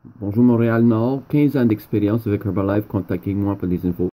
Bonjour Montréal Nord, 15 ans d'expérience avec Herbalife, contactez-moi pour des infos.